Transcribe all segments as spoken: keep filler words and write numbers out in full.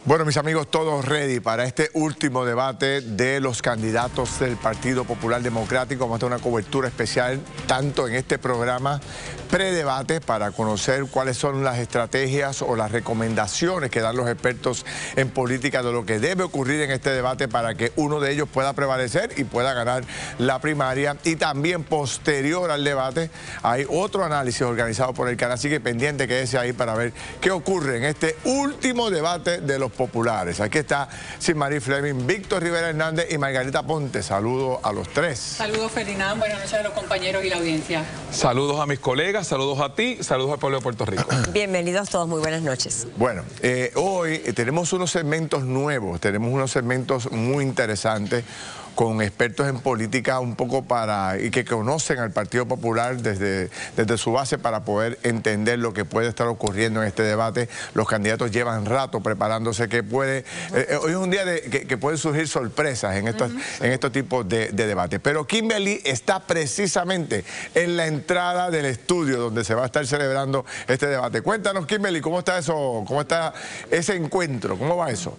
Bueno, mis amigos, todos ready para este último debate de los candidatos del Partido Popular Democrático. Vamos a tener una cobertura especial tanto en este programa predebate para conocer cuáles son las estrategias o las recomendaciones que dan los expertos en política de lo que debe ocurrir en este debate para que uno de ellos pueda prevalecer y pueda ganar la primaria. Y también posterior al debate hay otro análisis organizado por el canal, así que pendiente quédese ahí para ver qué ocurre en este último debate de los populares. Aquí está Silmarí Fleming, Víctor Rivera Hernández y Margarita Ponte. Saludos a los tres. Saludos, Ferdinand. Buenas noches a los compañeros y la audiencia. Saludos a mis colegas, saludos a ti, saludos al pueblo de Puerto Rico. Bienvenidos todos, muy buenas noches. Bueno, eh, hoy tenemos unos segmentos nuevos, tenemos unos segmentos muy interesantes con expertos en política un poco para, y que conocen al Partido Popular desde, desde su base para poder entender lo que puede estar ocurriendo en este debate. Los candidatos llevan rato preparándose, que puede, eh, hoy es un día de, que, que pueden surgir sorpresas en estos, uh-huh. en estos tipos de, de debates. Pero Kimberly está precisamente en la entrada del estudio donde se va a estar celebrando este debate. Cuéntanos, Kimberly, ¿cómo está eso? ¿Cómo está ese encuentro? ¿Cómo va eso?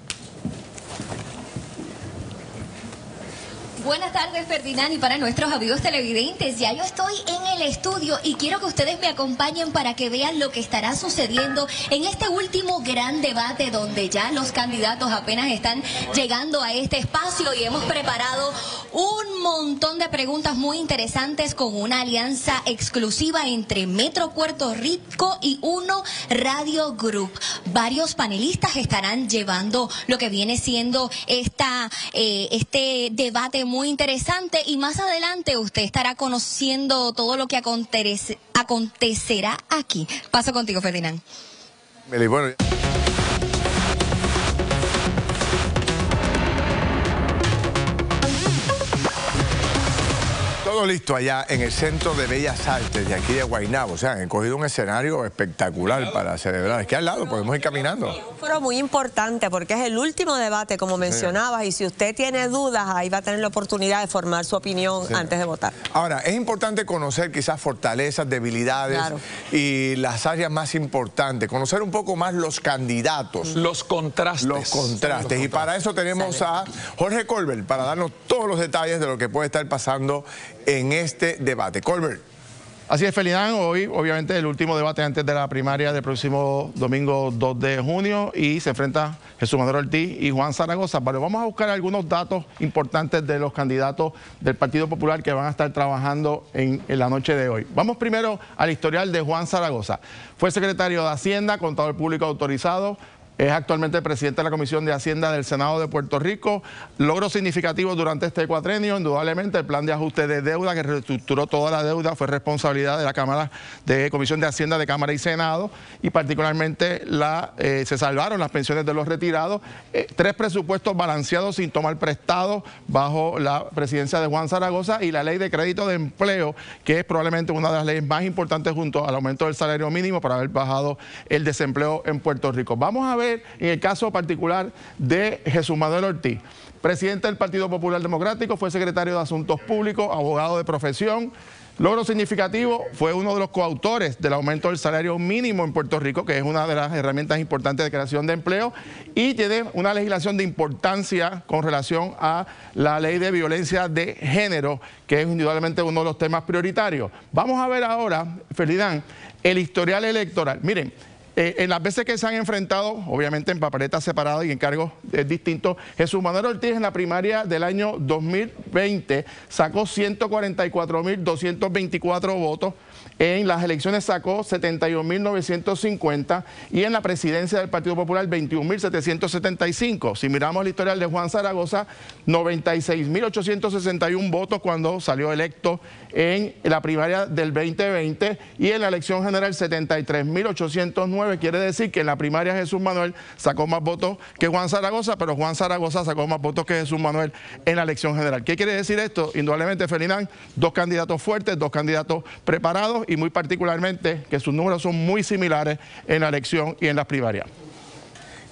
Buenas tardes, Ferdinand, y para nuestros amigos televidentes, ya yo estoy en el estudio y quiero que ustedes me acompañen para que vean lo que estará sucediendo en este último gran debate donde ya los candidatos apenas están llegando a este espacio y hemos preparado un montón de preguntas muy interesantes con una alianza exclusiva entre Metro Puerto Rico y Uno Radio Group. Varios panelistas estarán llevando lo que viene siendo esta, eh, este debate muy interesante y más adelante usted estará conociendo todo lo que acontece, acontecerá aquí. Paso contigo, Ferdinand. Bueno. Todo listo allá en el Centro de Bellas Artes de aquí de Guaynabo. O sea, han cogido un escenario espectacular para celebrar. Es que al lado podemos ir caminando. Un foro muy importante porque es el último debate, como mencionabas, sí. Y si usted tiene dudas, ahí va a tener la oportunidad de formar su opinión sí. antes de votar. Ahora, es importante conocer quizás fortalezas, debilidades claro. y las áreas más importantes. Conocer un poco más los candidatos. Los contrastes. Los contrastes. Los contrastes. Y para eso tenemos Sale. a Jorge Colbert para darnos todos los detalles de lo que puede estar pasando en este debate. Colbert. Así es, Ferdinand, hoy obviamente el último debate antes de la primaria del próximo domingo dos de junio y se enfrenta Jesús Manuel Ortiz y Juan Zaragoza. Pero vamos a buscar algunos datos importantes de los candidatos del Partido Popular que van a estar trabajando en, en la noche de hoy. Vamos primero al historial de Juan Zaragoza. Fue secretario de Hacienda, contador público autorizado. Es actualmente presidente de la Comisión de Hacienda del Senado de Puerto Rico. Logros significativos durante este cuatrenio, indudablemente el plan de ajuste de deuda que reestructuró toda la deuda fue responsabilidad de la Cámara de Comisión de Hacienda de Cámara y Senado y particularmente la, eh, se salvaron las pensiones de los retirados. Eh, tres presupuestos balanceados sin tomar prestado bajo la presidencia de Juan Zaragoza y la ley de crédito de empleo, que es probablemente una de las leyes más importantes junto al aumento del salario mínimo para haber bajado el desempleo en Puerto Rico. Vamos a ver en el caso particular de Jesús Manuel Ortiz, presidente del Partido Popular Democrático, fue secretario de Asuntos Públicos, abogado de profesión. Logro significativo, fue uno de los coautores del aumento del salario mínimo en Puerto Rico, que es una de las herramientas importantes de creación de empleo, y tiene una legislación de importancia con relación a la ley de violencia de género, que es indudablemente uno de los temas prioritarios. Vamos a ver ahora, Ferdinand, el historial electoral. Miren, Eh, en las veces que se han enfrentado, obviamente en papeletas separadas y en cargos eh, distintos, Jesús Manuel Ortiz en la primaria del año dos mil veinte sacó ciento cuarenta y cuatro mil doscientos veinticuatro votos, en las elecciones sacó setenta y un mil novecientos cincuenta y en la presidencia del Partido Popular veintiún mil setecientos setenta y cinco. Si miramos el historial de Juan Zaragoza, noventa y seis mil ochocientos sesenta y uno votos cuando salió electo en la primaria del veinte veinte y en la elección general setenta y tres mil ochocientos nueve. Quiere decir que en la primaria Jesús Manuel sacó más votos que Juan Zaragoza, pero Juan Zaragoza sacó más votos que Jesús Manuel en la elección general. ¿Qué quiere decir esto? Indudablemente, Ferdinand, dos candidatos fuertes, dos candidatos preparados y muy particularmente que sus números son muy similares en la elección y en las primarias.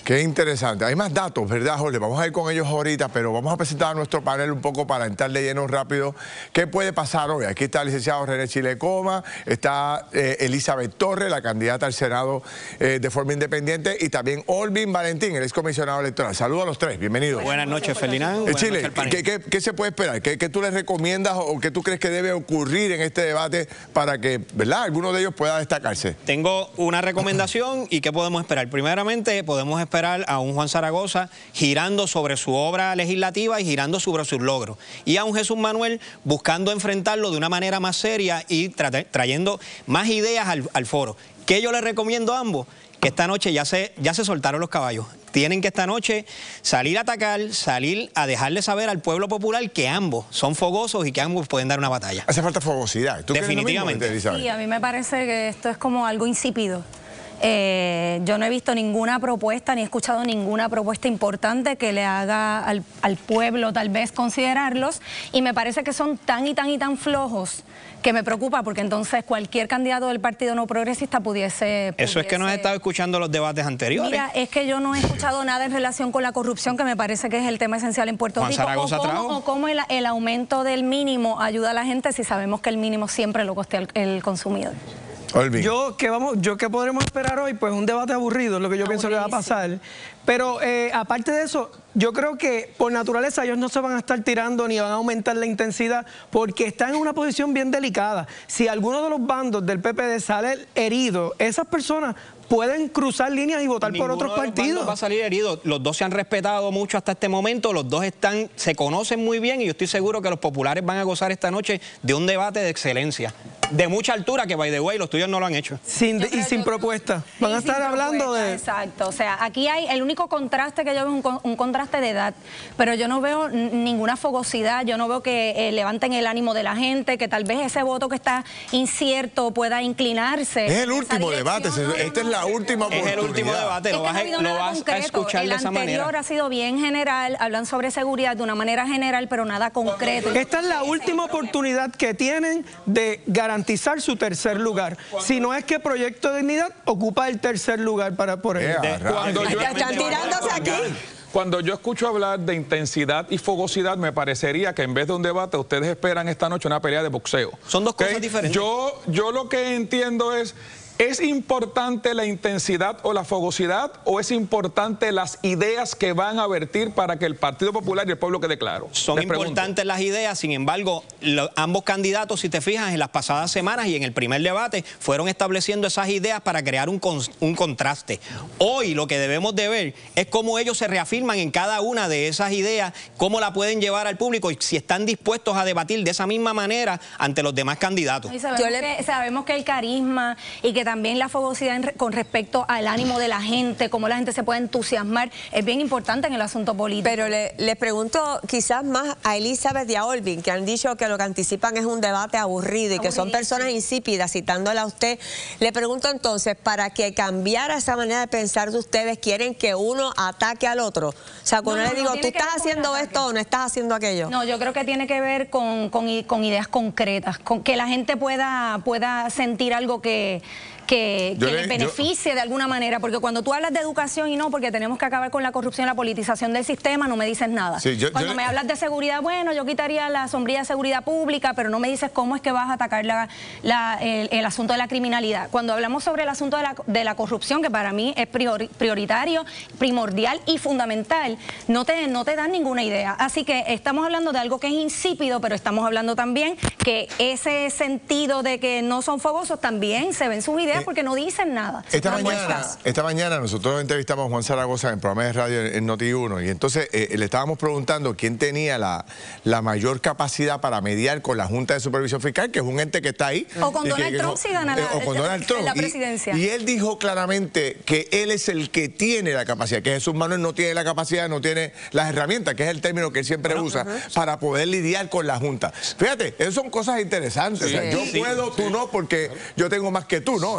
Qué interesante. Hay más datos, ¿verdad, Jorge? Vamos a ir con ellos ahorita, pero vamos a presentar a nuestro panel un poco para entrar de lleno rápido. ¿Qué puede pasar hoy? Aquí está el licenciado René Chilecoma, está eh, Elizabeth Torres, la candidata al Senado eh, de forma independiente, y también Olvin Valentín, el excomisionado electoral. Saludos a los tres, bienvenidos. Buenas noches, Ferdinand. Eh, Chile, ¿qué, qué, ¿qué se puede esperar? ¿Qué, ¿Qué tú les recomiendas o qué tú crees que debe ocurrir en este debate para que, ¿verdad?, alguno de ellos pueda destacarse? Tengo una recomendación y ¿qué podemos esperar? Primeramente, podemos esperar a un Juan Zaragoza girando sobre su obra legislativa y girando sobre sus logros. Y a un Jesús Manuel buscando enfrentarlo de una manera más seria y tra trayendo más ideas al, al foro. ¿Qué yo les recomiendo a ambos? Que esta noche ya se, ya se soltaron los caballos. Tienen que esta noche salir a atacar, salir a dejarle saber al pueblo popular que ambos son fogosos y que ambos pueden dar una batalla. Hace falta fogosidad. ¿Tú Definitivamente. Mismo, sí, a mí me parece que esto es como algo insípido. Eh, yo no he visto ninguna propuesta ni he escuchado ninguna propuesta importante que le haga al, al pueblo tal vez considerarlos, y me parece que son tan y tan y tan flojos que me preocupa, porque entonces cualquier candidato del Partido No Progresista pudiese... pudiese... Eso es que no has estado escuchando los debates anteriores. Mira, es que yo no he escuchado nada en relación con la corrupción, que me parece que es el tema esencial en Puerto Juan Rico. Zaragoza o cómo, trajo. o cómo el, el aumento del mínimo ayuda a la gente si sabemos que el mínimo siempre lo costea el, el consumidor. Olvin. Yo, ¿qué vamos, yo qué podremos esperar hoy? Pues un debate aburrido, es lo que yo pienso que va a pasar. Pero eh, aparte de eso, yo creo que por naturaleza ellos no se van a estar tirando ni van a aumentar la intensidad, porque están en una posición bien delicada. Si alguno de los bandos del P P D sale herido, esas personas pueden cruzar líneas y votar Ninguno por otros de los partidos. bandos va a salir herido. Los dos se han respetado mucho hasta este momento, los dos están, se conocen muy bien, y yo estoy seguro que los populares van a gozar esta noche de un debate de excelencia, de mucha altura, que by the way los tuyos no lo han hecho. Sin, y sin propuesta. Van a estar hablando de... Exacto, o sea, aquí hay el único contraste que yo veo es un, un contraste de edad, pero yo no veo ninguna fogosidad, yo no veo que eh, levanten el ánimo de la gente, que tal vez ese voto que está incierto pueda inclinarse. Es el último debate, no, esta no, es la última oportunidad. Es el último debate, lo vas, a, lo vas a escuchar de esa manera. El anterior ha sido bien general, hablan sobre seguridad de una manera general, pero nada concreto. Esta es la última oportunidad que tienen de garantizar su tercer lugar. Si no es que Proyecto de Dignidad ocupa el tercer lugar para por el... Eh, Cuando yo, están tirándose aquí. Cuando yo escucho hablar de intensidad y fogosidad, me parecería que en vez de un debate, ustedes esperan esta noche una pelea de boxeo. Son dos ¿Okay? cosas diferentes. Yo, yo lo que entiendo es... ¿Es importante la intensidad o la fogosidad, o es importante las ideas que van a vertir para que el Partido Popular y el pueblo quede claro? Son Les importantes pregunto. las ideas, sin embargo, lo, ambos candidatos, si te fijas, en las pasadas semanas y en el primer debate, fueron estableciendo esas ideas para crear un, con, un contraste. Hoy lo que debemos de ver es cómo ellos se reafirman en cada una de esas ideas, cómo la pueden llevar al público y si están dispuestos a debatir de esa misma manera ante los demás candidatos. Y sabemos, le... que, sabemos que el carisma y que también la fogosidad en, con respecto al ánimo de la gente, cómo la gente se puede entusiasmar, es bien importante en el asunto político. Pero le, les pregunto quizás más a Elizabeth y a Olvin, que han dicho que lo que anticipan es un debate aburrido y que son personas insípidas, citándola a usted. Le pregunto entonces, para que cambiara esa manera de pensar de ustedes, ¿quieren que uno ataque al otro? O sea, cuando no, no, le digo, no ¿tú estás haciendo esto o no estás haciendo aquello? No, yo creo que tiene que ver con, con, con ideas concretas, con que la gente pueda, pueda sentir algo que... que, que le, les beneficie yo... de alguna manera, porque cuando tú hablas de educación y no, porque tenemos que acabar con la corrupción y la politización del sistema, no me dices nada. Sí, yo, cuando yo... me hablas de seguridad, bueno, yo quitaría la sombrilla de seguridad pública, pero no me dices cómo es que vas a atacar la, la, el, el asunto de la criminalidad. Cuando hablamos sobre el asunto de la, de la corrupción, que para mí es priori, prioritario, primordial y fundamental, no te, no te dan ninguna idea. Así que estamos hablando de algo que es insípido, pero estamos hablando también que ese sentido de que no son fogosos también se ven sus ideas, porque no dicen nada. Esta mañana, esta mañana nosotros entrevistamos a Juan Zaragoza en el programa de radio en Noti uno, y entonces eh, le estábamos preguntando quién tenía la, la mayor capacidad para mediar con la Junta de Supervisión Fiscal, que es un ente que está ahí. O con Donald que, Trump que, si gana la, o con Donald Trump. la presidencia. Y, y él dijo claramente que él es el que tiene la capacidad, que Jesús Manuel no tiene la capacidad, no tiene las herramientas, que es el término que él siempre bueno, usa, uh-huh. para poder lidiar con la Junta. Fíjate, esas son cosas interesantes. Sí, o sea, yo sí, puedo, sí. tú no, porque yo tengo más que tú, ¿no? Sí.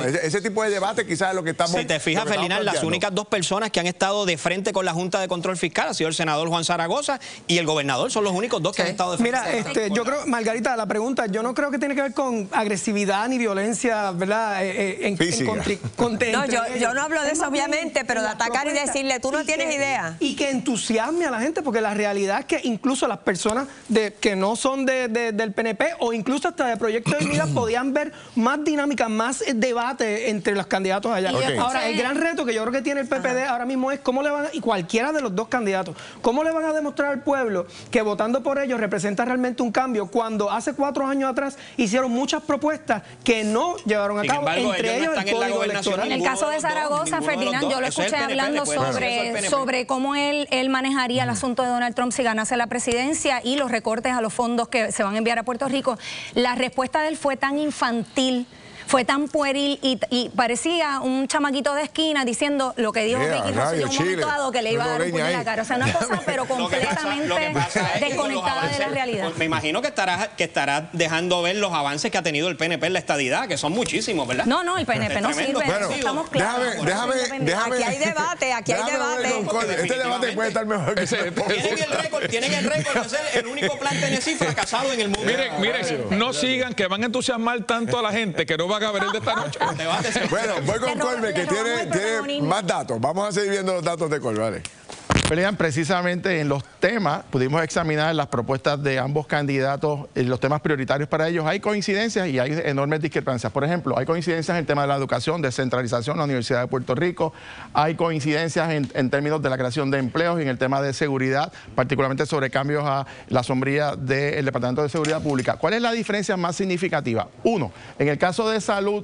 Ese, ese tipo de debate quizás es lo que estamos... Si te fijas, Ferdinand, las únicas dos personas que han estado de frente con la Junta de Control Fiscal ha sido el senador Juan Zaragoza y el gobernador. Son los únicos dos que han estado de frente. Mira, este, yo creo, Margarita, la pregunta, yo no creo que tiene que ver con agresividad ni violencia, ¿verdad? Eh, en, Física. En contri, con, no, yo, yo no hablo de eso, obviamente, pero de atacar y decirle, tú no tienes que, idea. Y que entusiasme a la gente, porque la realidad es que incluso las personas de, que no son de, de, del P N P o incluso hasta de Proyecto de Unidad podían ver más dinámica, más debate entre los candidatos allá. Okay. Ahora, el gran reto que yo creo que tiene el P P D Ajá. ahora mismo es cómo le van, y cualquiera de los dos candidatos, cómo le van a demostrar al pueblo que votando por ellos representa realmente un cambio cuando hace cuatro años atrás hicieron muchas propuestas que no llevaron a Sin cabo, embargo, entre ellos ellos no el están en la código gobernación. electoral. En el caso de Zaragoza, Ferdinand, yo lo escuché hablando sobre, sobre cómo él, él manejaría el asunto de Donald Trump si ganase la presidencia y los recortes a los fondos que se van a enviar a Puerto Rico. La respuesta de él fue tan infantil, fue tan pueril y, y parecía un chamaquito de esquina diciendo lo que dijo Yeah, Ricky Rosselló en un Chile. momento dado, que le iba a dar un puño en la cara. O sea, una cosa pero completamente desconectada de la realidad. Me imagino que estará, que estará dejando ver los avances que ha tenido el P N P en la estadidad, que son muchísimos, ¿verdad? No, no, el P N P no sirve, bueno, estamos claros. Déjame, déjame, déjame. Aquí hay debate, aquí hay debate. Este debate puede estar mejor que ese. Tienen el récord, tienen el récord de ser el único plan Tennessee fracasado en el mundo. Miren, miren, no sigan que van a entusiasmar tanto a la gente que no van a ver el de esta noche. Bueno, voy con Colbert, que tiene, tiene más datos. Vamos a seguir viendo los datos de Colbert, vale. Pelean precisamente en los temas, pudimos examinar las propuestas de ambos candidatos, en los temas prioritarios para ellos. Hay coincidencias y hay enormes discrepancias. Por ejemplo, hay coincidencias en el tema de la educación, descentralización, la Universidad de Puerto Rico. Hay coincidencias en, en términos de la creación de empleos y en el tema de seguridad, particularmente sobre cambios a la sombrilla del Departamento de Seguridad Pública. ¿Cuál es la diferencia más significativa? Uno, en el caso de salud,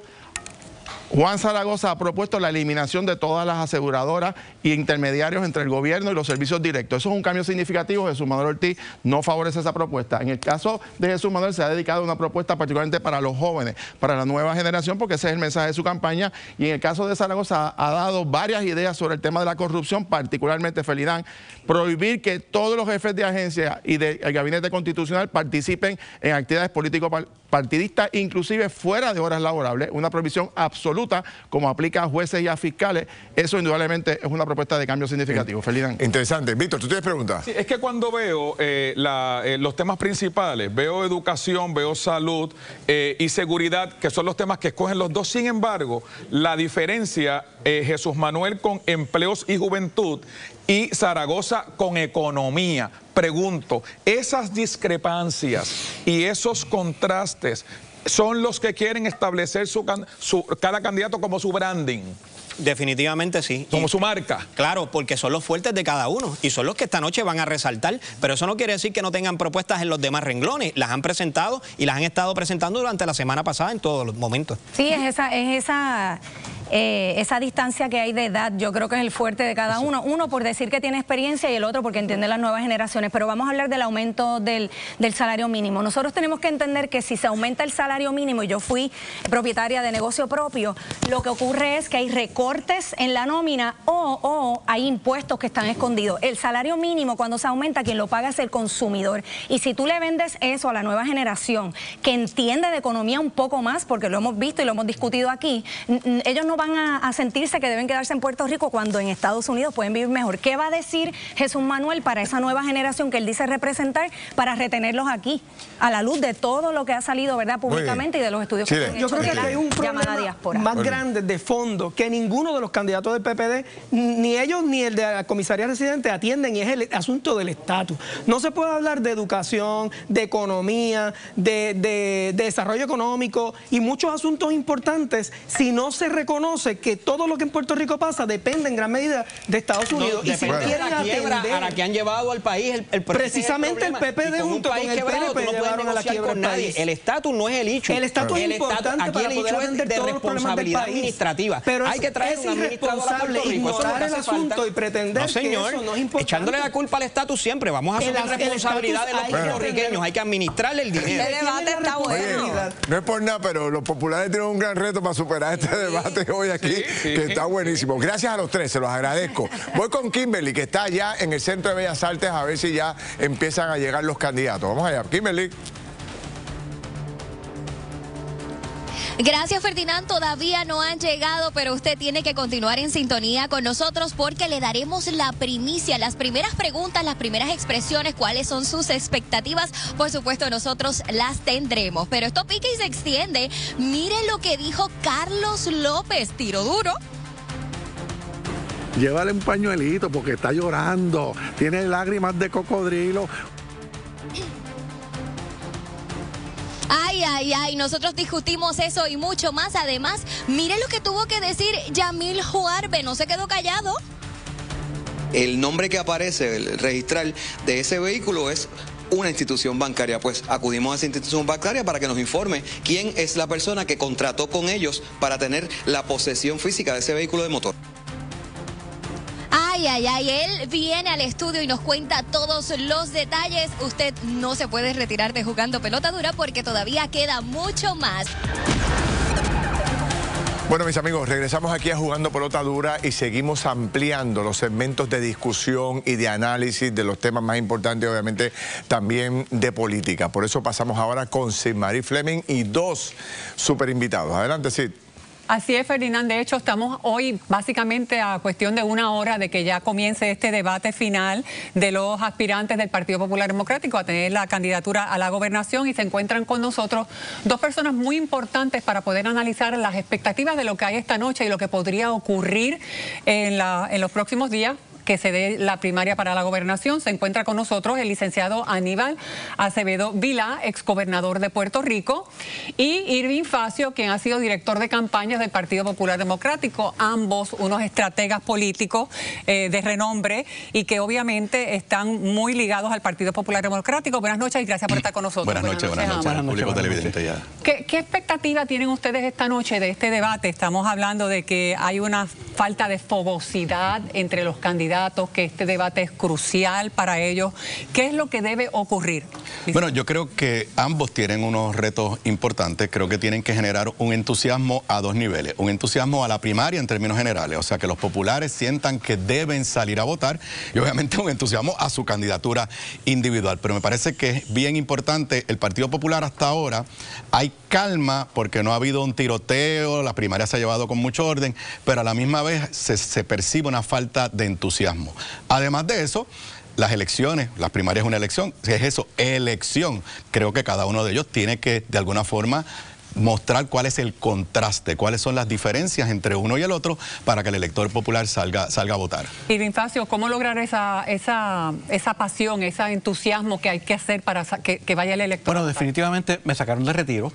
Juan Zaragoza ha propuesto la eliminación de todas las aseguradoras e intermediarios entre el gobierno y los servicios directos. Eso es un cambio significativo. Jesús Manuel Ortiz no favorece esa propuesta. En el caso de Jesús Manuel se ha dedicado a una propuesta particularmente para los jóvenes, para la nueva generación, porque ese es el mensaje de su campaña. Y en el caso de Zaragoza ha dado varias ideas sobre el tema de la corrupción, particularmente, Felidán, prohibir que todos los jefes de agencia y del gabinete constitucional participen en actividades político-partidistas, inclusive fuera de horas laborables, una prohibición absoluta como aplica a jueces y a fiscales. Eso indudablemente es una propuesta de cambio significativo. Felidán. Interesante. Víctor, ¿tú tienes preguntas? Sí, es que cuando veo eh, la, eh, los temas principales, veo educación, veo salud eh, y seguridad, que son los temas que escogen los dos. Sin embargo, la diferencia, eh, Jesús Manuel con empleos y juventud y Zaragoza con economía. Pregunto, esas discrepancias y esos contrastes son los que quieren establecer su, su, cada candidato como su branding. Definitivamente sí. Como y, su marca. Claro, porque son los fuertes de cada uno y son los que esta noche van a resaltar, pero eso no quiere decir que no tengan propuestas en los demás renglones. Las han presentado y las han estado presentando durante la semana pasada en todos los momentos. Sí, es esa, es esa, eh, esa distancia que hay de edad, yo creo que es el fuerte de cada uno. Uno por decir que tiene experiencia y el otro porque entiende las nuevas generaciones. Pero vamos a hablar del aumento del, del salario mínimo. Nosotros tenemos que entender que si se aumenta el salario mínimo, y yo fui propietaria de negocio propio, lo que ocurre es que hay recortes en la nómina o, o hay impuestos que están escondidos. El salario mínimo, cuando se aumenta, quien lo paga es el consumidor. Y si tú le vendes eso a la nueva generación, que entiende de economía un poco más, porque lo hemos visto y lo hemos discutido aquí, ellos no van a, a sentirse que deben quedarse en Puerto Rico cuando en Estados Unidos pueden vivir mejor. ¿Qué va a decir Jesús Manuel para esa nueva generación que él dice representar para retenerlos aquí? A la luz de todo lo que ha salido, ¿verdad?, públicamente y de los estudios sí, que han Yo hecho creo de que hay un problema diáspora. más grande de fondo que ninguno de los candidatos del P P D, ni ellos ni el de la comisaría residente atienden, y es el asunto del estatus. No se puede hablar de educación, de economía, de, de, de desarrollo económico y muchos asuntos importantes si no se reconoce que todo lo que en Puerto Rico pasa depende en gran medida de Estados Unidos. No, y si depende quieren de la quiebra atender, a la que han llevado al país el, el precisamente el, el P P D junto con, con el P N P no llevaron a la quiebra con nadie. El estatus no es el hecho. El estatus es importante aquí para el poder hecho es atender de todos los problemas del responsabilidad país. administrativa. Pero hay que traer es un administrador a Puerto Rico. ignorar el Eso es lo que hace asunto falta. y pretender No, señor, que eso no es importante. echándole la culpa al estatus siempre. Vamos a asumir El- el responsabilidad de los estatus hay que puertorriqueños. atender. Hay que administrarle el dinero. Este debate está bueno. No es por nada, pero los populares tienen un gran reto para superar este debate hoy aquí, Sí, sí. que está buenísimo. Gracias a los tres, se los agradezco. Voy con Kimberly, que está allá en el Centro de Bellas Artes, a ver si ya empiezan a llegar los candidatos. Vamos allá, Kimberly. Gracias, Ferdinand. Todavía no han llegado, pero usted tiene que continuar en sintonía con nosotros porque le daremos la primicia, las primeras preguntas, las primeras expresiones, cuáles son sus expectativas. Por supuesto, nosotros las tendremos. Pero esto pica y se extiende. Mire lo que dijo Carlos López. Tiro duro. Llévale un pañuelito porque está llorando. Tiene lágrimas de cocodrilo. Ay, ay, ay, nosotros discutimos eso y mucho más. Además, mire lo que tuvo que decir Yamil Juarbe, no se quedó callado. El nombre que aparece, el registral de ese vehículo es una institución bancaria. Pues acudimos a esa institución bancaria para que nos informe quién es la persona que contrató con ellos para tener la posesión física de ese vehículo de motor. Ay, ay, ay, él viene al estudio y nos cuenta todos los detalles. Usted no se puede retirar de Jugando Pelota Dura porque todavía queda mucho más. Bueno, mis amigos, regresamos aquí a Jugando Pelota Dura y seguimos ampliando los segmentos de discusión y de análisis de los temas más importantes, obviamente también de política. Por eso pasamos ahora con Sid Marie Fleming y dos super invitados. Adelante, Sid. Así es, Ferdinand. De hecho, estamos hoy básicamente a cuestión de una hora de que ya comience este debate final de los aspirantes del Partido Popular Democrático a tener la candidatura a la gobernación, y se encuentran con nosotros dos personas muy importantes para poder analizar las expectativas de lo que hay esta noche y lo que podría ocurrir en, la, en los próximos días que se dé la primaria para la gobernación. Se encuentra con nosotros el licenciado Aníbal Acevedo Vilá, exgobernador de Puerto Rico, y Irving Facio, quien ha sido director de campañas del Partido Popular Democrático, ambos unos estrategas políticos eh, de renombre y que obviamente están muy ligados al Partido Popular Democrático. Buenas noches y gracias por estar con nosotros. Buenas noches, buenas noches, buenas noches, público televidente ya. ¿Qué, ¿Qué expectativa tienen ustedes esta noche de este debate? Estamos hablando de que hay una falta de fogosidad entre los candidatos, que este debate es crucial para ellos. ¿Qué es lo que debe ocurrir? Bueno, yo creo que ambos tienen unos retos importantes. Creo que tienen que generar un entusiasmo a dos niveles. Un entusiasmo a la primaria en términos generales, o sea, que los populares sientan que deben salir a votar, y obviamente un entusiasmo a su candidatura individual. Pero me parece que es bien importante. El Partido Popular hasta ahora hay calma porque no ha habido un tiroteo, la primaria se ha llevado con mucho orden, pero a la misma vez se, se percibe una falta de entusiasmo. Además de eso, las elecciones, las primarias es una elección, si es eso, elección, creo que cada uno de ellos tiene que de alguna forma mostrar cuál es el contraste, cuáles son las diferencias entre uno y el otro para que el elector popular salga, salga a votar. Irving Facio, ¿cómo lograr esa, esa, esa pasión, ese entusiasmo que hay que hacer para que, que vaya el elector? Bueno, definitivamente me sacaron de retiro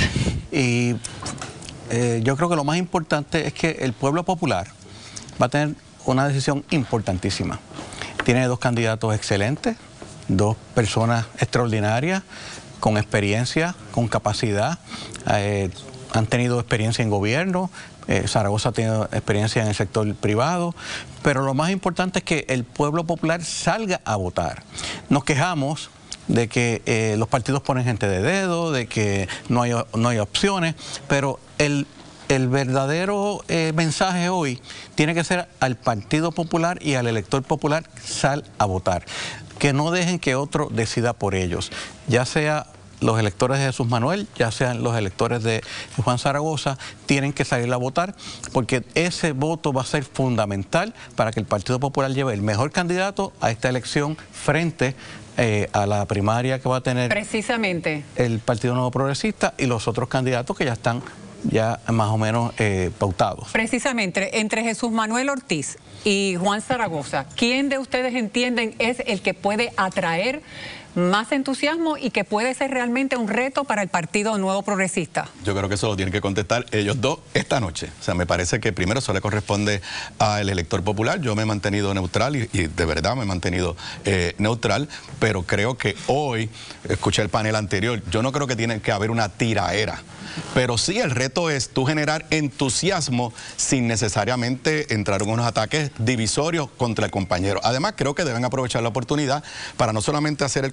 y eh, yo creo que lo más importante es que el pueblo popular va a tener una decisión importantísima. Tiene dos candidatos excelentes, dos personas extraordinarias, con experiencia, con capacidad, eh, han tenido experiencia en gobierno, eh, Zaragoza ha tenido experiencia en el sector privado, pero lo más importante es que el pueblo popular salga a votar. Nos quejamos de que eh, los partidos ponen gente de dedo, de que no hay, no hay opciones, pero el El verdadero eh, mensaje hoy tiene que ser al Partido Popular y al elector popular: sal a votar. Que no dejen que otro decida por ellos, ya sea los electores de Jesús Manuel, ya sean los electores de Juan Zaragoza, tienen que salir a votar porque ese voto va a ser fundamental para que el Partido Popular lleve el mejor candidato a esta elección frente Eh, a la primaria que va a tener precisamente el Partido Nuevo Progresista y los otros candidatos que ya están ya más o menos eh, pautados. Precisamente, entre Jesús Manuel Ortiz y Juan Zaragoza, ¿quién de ustedes entienden es el que puede atraer más entusiasmo y que puede ser realmente un reto para el Partido Nuevo Progresista? Yo creo que eso lo tienen que contestar ellos dos esta noche. O sea, me parece que primero eso le corresponde al elector popular. Yo me he mantenido neutral y, y de verdad me he mantenido eh, neutral, pero creo que hoy, escuché el panel anterior, yo no creo que tiene que haber una tiraera. Pero sí, el reto es tú generar entusiasmo sin necesariamente entrar en unos ataques divisorios contra el compañero. Además, creo que deben aprovechar la oportunidad para no solamente hacer el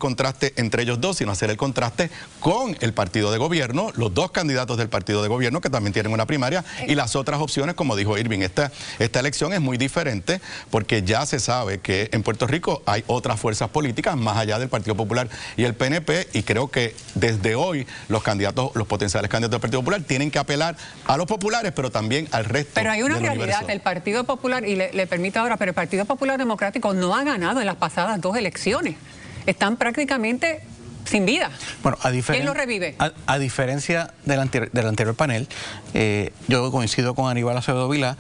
contraste entre ellos dos, sino hacer el contraste con el partido de gobierno, los dos candidatos del partido de gobierno que también tienen una primaria y las otras opciones, como dijo Irving. Esta, esta elección es muy diferente porque ya se sabe que en Puerto Rico hay otras fuerzas políticas más allá del Partido Popular y el P N P, y creo que desde hoy los candidatos, los potenciales candidatos del Partido Popular tienen que apelar a los populares, pero también al resto. Pero hay una del realidad, universo. el Partido Popular, y le, le permito ahora, pero el Partido Popular Democrático no ha ganado en las pasadas dos elecciones. Están prácticamente sin vida. Bueno, a ¿Quién lo revive? A, a diferencia del, anterior, del anterior panel, eh, yo coincido con Aníbal Acevedo Vilá,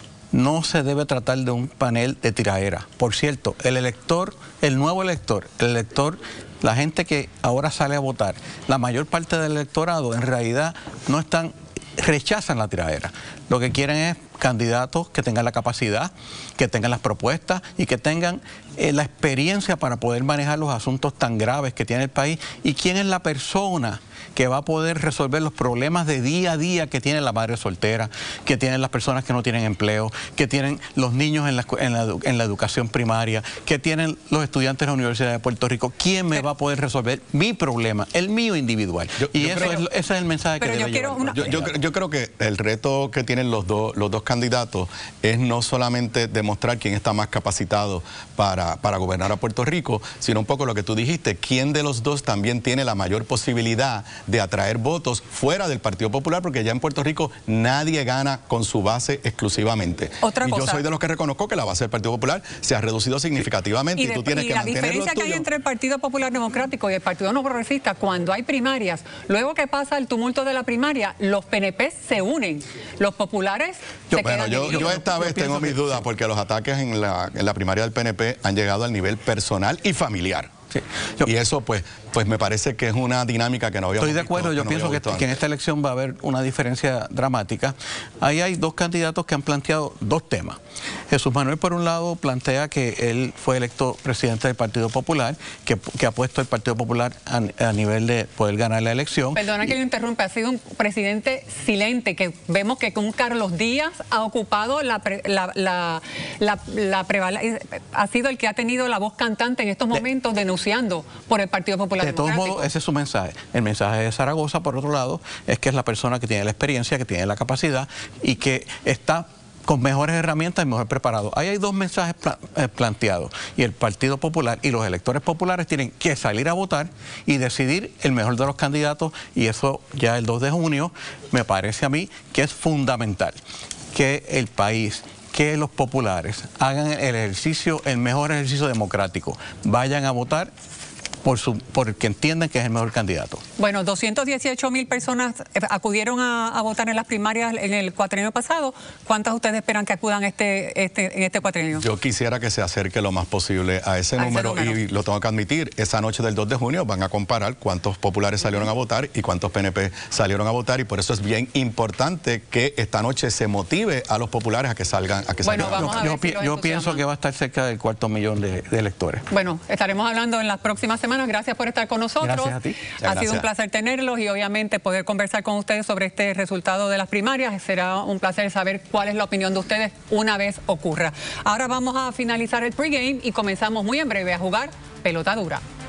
no se debe tratar de un panel de tiraera. Por cierto, el elector, el nuevo elector, el elector, la gente que ahora sale a votar, la mayor parte del electorado en realidad no están, rechazan la tiraera. Lo que quieren es candidatos que tengan la capacidad, que tengan las propuestas y que tengan eh, la experiencia para poder manejar los asuntos tan graves que tiene el país, y quién es la persona que va a poder resolver los problemas de día a día que tiene la madre soltera, que tienen las personas que no tienen empleo, que tienen los niños en la, en la, en la educación primaria, que tienen los estudiantes de la Universidad de Puerto Rico. ¿Quién me va a poder resolver mi problema, el mío individual? Yo, y yo eso creo, es, ese es el mensaje que debe llevar. Una... Yo, yo, yo creo que el reto que tienen los dos, los dos candidatos es no solamente demostrar quién está más capacitado para, para gobernar a Puerto Rico, sino un poco lo que tú dijiste, quién de los dos también tiene la mayor posibilidad de atraer votos fuera del Partido Popular, porque ya en Puerto Rico nadie gana con su base exclusivamente. Otra y cosa. yo soy de los que reconozco que la base del Partido Popular se ha reducido significativamente, y, y, de, tú tienes y que la mantener diferencia que hay entre el Partido Popular Democrático y el Partido No Progresista, cuando hay primarias, luego que pasa el tumulto de la primaria, los P N P se unen, los populares yo, se bueno, quedan yo, yo esta yo vez tengo mis dudas porque los ataques en la, en la primaria del P N P han llegado al nivel personal y familiar. Sí. Yo, y eso pues pues me parece que es una dinámica que no habíamos Estoy de acuerdo, visto, yo que no pienso que, que en esta elección va a haber una diferencia dramática. Ahí hay dos candidatos que han planteado dos temas. Jesús Manuel, por un lado, plantea que él fue electo presidente del Partido Popular, que, que ha puesto el Partido Popular a, a nivel de poder ganar la elección. Perdona que lo interrumpa, ha sido un presidente silente, que vemos que con Carlos Díaz ha ocupado la, la, la, la, la prevalencia, ha sido el que ha tenido la voz cantante en estos momentos de, denunciando por el Partido Popular De todos modos, ese es su mensaje. El mensaje de Zaragoza, por otro lado, es que es la persona que tiene la experiencia, que tiene la capacidad y que está con mejores herramientas y mejor preparado. Ahí hay dos mensajes pla eh, planteados, y el Partido Popular y los electores populares tienen que salir a votar y decidir el mejor de los candidatos, y eso ya el dos de junio me parece a mí que es fundamental que el país, que los populares hagan el ejercicio, el mejor ejercicio democrático, vayan a votar por su porque entienden que es el mejor candidato. Bueno, doscientas dieciocho mil personas acudieron a, a votar en las primarias en el cuatrienio pasado. ¿Cuántas ustedes esperan que acudan este, este, en este cuatrienio? Yo quisiera que se acerque lo más posible a ese, a número, ese número, y lo tengo que admitir, esa noche del dos de junio van a comparar cuántos populares salieron a votar y cuántos P N P salieron a votar, y por eso es bien importante que esta noche se motive a los populares a que salgan a que bueno, salgan. Vamos a yo ver pi si yo pienso que va a estar cerca del cuarto millón de, de electores. Bueno, estaremos hablando en las próximas semanas. Gracias por estar con nosotros. Gracias a ti. Ha Gracias. sido un placer tenerlos y obviamente poder conversar con ustedes sobre este resultado de las primarias. Será un placer saber cuál es la opinión de ustedes una vez ocurra. Ahora vamos a finalizar el pregame y comenzamos muy en breve a jugar pelota dura.